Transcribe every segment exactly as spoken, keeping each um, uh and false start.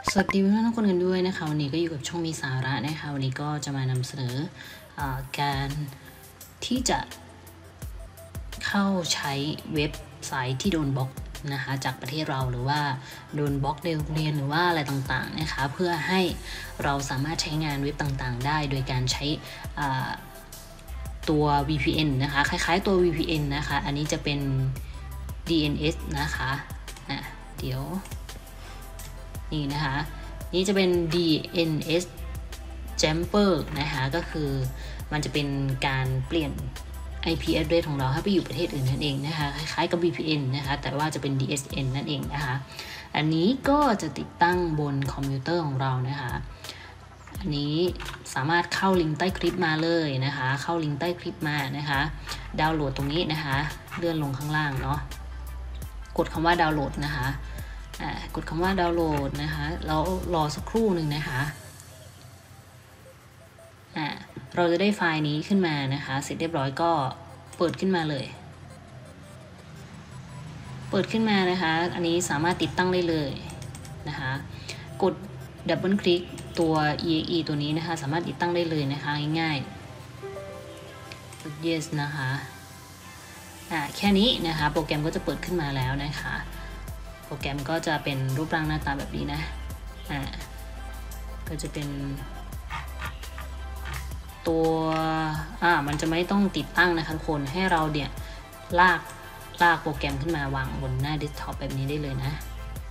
สวัสดีเพื่อนๆทุกคนกันด้วยนะคะวันนี้ก็อยู่กับช่องมีสาระนะคะวันนี้ก็จะมานำเสนอการที่จะเข้าใช้เว็บไซต์ที่โดนบล็อกนะคะจากประเทศเราหรือว่าโดนบล็อกในโรงเรียนหรือว่าอะไรต่างๆนะคะเพื่อให้เราสามารถใช้งานเว็บต่างๆได้โดยการใช้ตัว วี พี เอ็น นะคะคล้ายๆตัว วี พี เอ็น นะคะอันนี้จะเป็น ดี เอ็น เอส นะคะอ่ะเดี๋ยวนี่นะคะนี่จะเป็น ดี เอ็น เอส Jumper นะคะก็คือมันจะเป็นการเปลี่ยน ไอ พี address ของเราให้ไปอยู่ประเทศอื่นนั่นเองนะคะคล้ายๆกับ วี พี เอ็น นะคะแต่ว่าจะเป็น ดี เอส เอ็น นั่นเองนะคะอันนี้ก็จะติดตั้งบนคอมพิวเตอร์ของเรานะคะอันนี้สามารถเข้าลิงก์ใต้คลิปมาเลยนะคะเข้าลิงก์ใต้คลิปมานะคะดาวน์โหลดตรงนี้นะคะเลื่อนลงข้างล่างเนาะกดคำว่าดาวน์โหลดนะคะกดคำว่าดาวน์โหลดนะคะแล้วรอสักครู่หนึ่งนะคะอ่าเราจะได้ไฟล์นี้ขึ้นมานะคะเสร็จเรียบร้อยก็เปิดขึ้นมาเลยเปิดขึ้นมานะคะอันนี้สามารถติดตั้งได้เลยนะคะกดดับเบิลคลิกตัว อี เอ็กซ์ อี ตัวนี้นะคะสามารถติดตั้งได้เลยนะคะง่ายๆกด yes นะคะอ่าแค่นี้นะคะโปรแกรมก็จะเปิดขึ้นมาแล้วนะคะโปรแกรมก็จะเป็นรูปร่างหน้าตาแบบนี้นะอ่าก็จะเป็นตัวอ่ามันจะไม่ต้องติดตั้งนะคะทุกคนให้เราเนี่ยลากลากโปรแกรมขึ้นมาวางบนหน้าเดสก์ท็อปแบบนี้ได้เลยนะ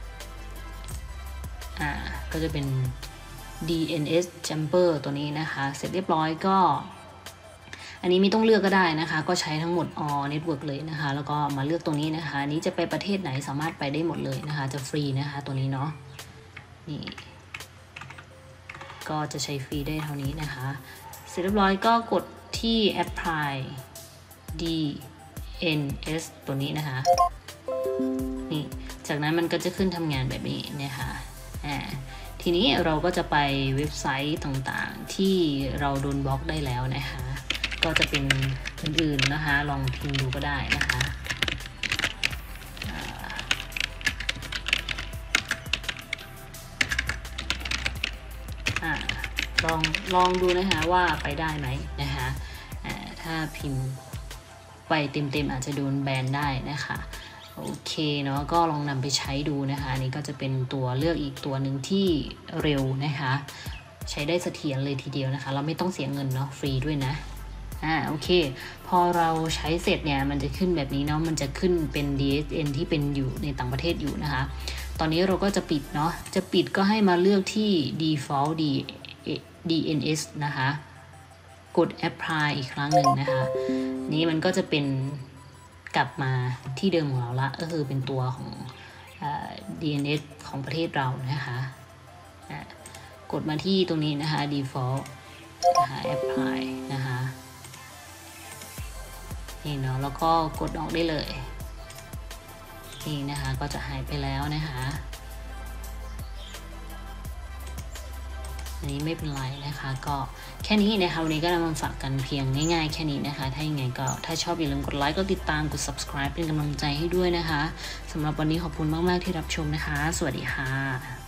อ่าก็จะเป็น ดี เอ็น เอส Jumper ตัวนี้นะคะเสร็จเรียบร้อยก็อันนี้ไม่ต้องเลือกก็ได้นะคะก็ใช้ทั้งหมด all network เลยนะคะแล้วก็มาเลือกตรงนี้นะคะนี้จะไปประเทศไหนสามารถไปได้หมดเลยนะคะจะฟรีนะคะตัวนี้เนาะนี่ก็จะใช้ฟรีได้เท่านี้นะคะเสร็จเรียบร้อยก็กดที่ apply ดี เอ็น เอส ตัวนี้นะคะนี่จากนั้นมันก็จะขึ้นทำงานแบบนี้นะคะอ่าทีนี้เราก็จะไปเว็บไซต์ต่างๆที่เราโดนบล็อกได้แล้วนะคะก็จะเป็นอื่นๆนะคะลองพิมพ์ดูก็ได้นะคะอ่าลองลองดูนะคะว่าไปได้ไหมนะคะอ่าถ้าพิมพ์ไปเต็มๆอาจจะโดนแบนได้นะคะโอเคเนาะก็ลองนำไปใช้ดูนะคะอันนี้ก็จะเป็นตัวเลือกอีกตัวหนึ่งที่เร็วนะคะใช้ได้เสถียรเลยทีเดียวนะคะเราไม่ต้องเสียเงินเนาะฟรีด้วยนะอ่าโอเคพอเราใช้เสร็จเนี่ยมันจะขึ้นแบบนี้เนาะมันจะขึ้นเป็น ดี เอส เอ็น ที่เป็นอยู่ในต่างประเทศอยู่นะคะตอนนี้เราก็จะปิดเนาะจะปิดก็ให้มาเลือกที่ default ดี เอ็น เอส นะคะกด apply อีกครั้งหนึ่งนะคะนี้มันก็จะเป็นกลับมาที่เดิมของเราละก็คือเป็นตัวของ ดี เอ็น เอส ของประเทศเรานะคะกดมาที่ตรงนี้นะคะ default นะคะ apply นะคะนี่เนาะแล้วก็กดออกได้เลยนี่นะคะก็จะหายไปแล้วนะคะอันนี้ไม่เป็นไรนะคะก็แค่นี้นะคะวันนี้ก็นำมาฝากกันเพียงง่ายๆแค่นี้นะคะถ้าอย่างไงก็ถ้าชอบอย่าลืมกดไลค์กดติดตามกด subscribe เป็นกำลังใจให้ด้วยนะคะสำหรับวันนี้ขอบคุณมากๆที่รับชมนะคะสวัสดีค่ะ